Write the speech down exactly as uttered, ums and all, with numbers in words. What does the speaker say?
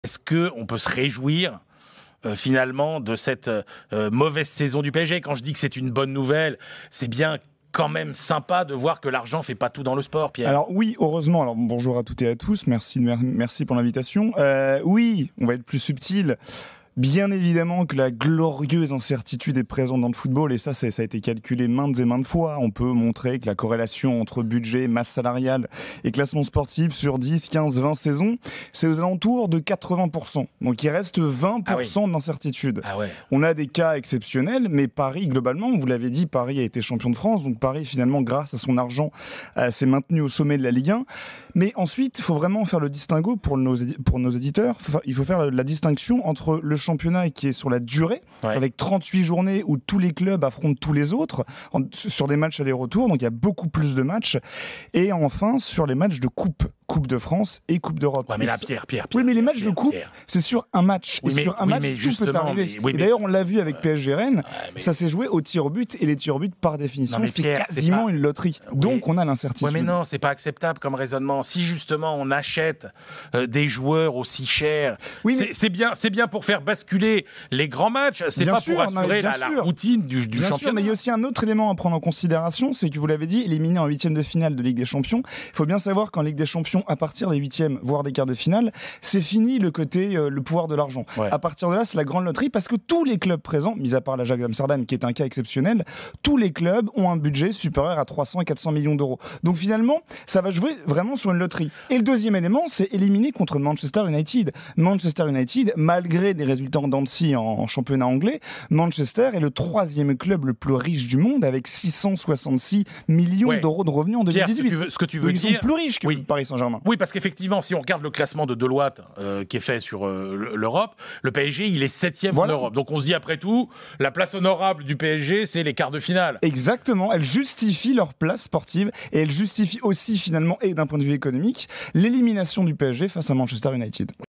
Est-ce qu'on peut se réjouir euh, finalement de cette euh, mauvaise saison du P S G? Quand je dis que c'est une bonne nouvelle, c'est bien quand même sympa de voir que l'argent ne fait pas tout dans le sport, Pierre. Alors oui, heureusement. Alors bonjour à toutes et à tous. Merci, merci pour l'invitation. Euh, oui, on va être plus subtil. Bien évidemment que la glorieuse incertitude est présente dans le football, et ça, ça, ça a été calculé maintes et maintes fois. On peut montrer que la corrélation entre budget, masse salariale et classement sportif sur dix, quinze, vingt saisons, c'est aux alentours de quatre-vingts pour cent. Donc il reste vingt pour cent ah oui. d'incertitude. Ah ouais. On a des cas exceptionnels, mais Paris, globalement, vous l'avez dit, Paris a été champion de France, donc Paris, finalement, grâce à son argent, euh, s'est maintenu au sommet de la Ligue un. Mais ensuite, il faut vraiment faire le distinguo pour nos, pour nos éditeurs. Il faut faire la, la distinction entre le championnat qui est sur la durée, ouais. avec trente-huit journées où tous les clubs affrontent tous les autres en, sur des matchs aller-retour, donc il y a beaucoup plus de matchs. Et enfin, sur les matchs de coupe, Coupe de France et Coupe d'Europe. Ouais, mais là, Pierre, Pierre, Pierre. Oui, mais les matchs Pierre, de coupe, Pierre. c'est sur un match. Oui, et mais, sur un oui, match, mais tout peut arriver. mais, oui, et mais, d'ailleurs, on l'a vu avec P S G Rennes, ouais, mais, ça s'est joué au tir au but, et les tirs au but, par définition, non, c'est Pierre, quasiment c'est pas... une loterie. Oui. Donc, on a l'incertitude. Oui, mais non, c'est pas acceptable comme raisonnement. Si justement on achète euh, des joueurs aussi chers, oui, mais... c'est bien, c'est bien pour faire basculer les grands matchs. C'est pas sûr, pour assurer la, la routine du, du bien championnat. Sûr, mais il y a aussi un autre élément à prendre en considération, c'est que vous l'avez dit, éliminé en huitième de finale de Ligue des Champions. Il faut bien savoir qu'en Ligue des Champions, à partir des huitièmes, voire des quarts de finale, c'est fini le côté euh, le pouvoir de l'argent. Ouais. À partir de là, c'est la grande loterie parce que tous les clubs présents, mis à part l'Ajax Amsterdam qui est un cas exceptionnel, tous les clubs ont un budget supérieur à trois cents à quatre cents millions d'euros. Donc finalement, ça va jouer vraiment sur une loterie. Et le deuxième élément, c'est éliminer contre Manchester United. Manchester United, malgré des résultats en dents de scie en, en championnat anglais, Manchester est le troisième club le plus riche du monde avec six cent soixante-six millions ouais. d'euros de revenus en deux mille dix-huit. Pierre, ce que tu veux, ce que tu veux Ils dire, sont plus riches que oui. Paris Saint-Germain. Oui, parce qu'effectivement, si on regarde le classement de Deloitte euh, qui est fait sur euh, l'Europe, le P S G, il est septième voilà. en Europe. Donc on se dit après tout, la place honorable du P S G, c'est les quarts de finale. Exactement, elle justifie leur place sportive et elle justifie aussi finalement, et d'un point de vue économique, l'élimination du P S G face à Manchester United.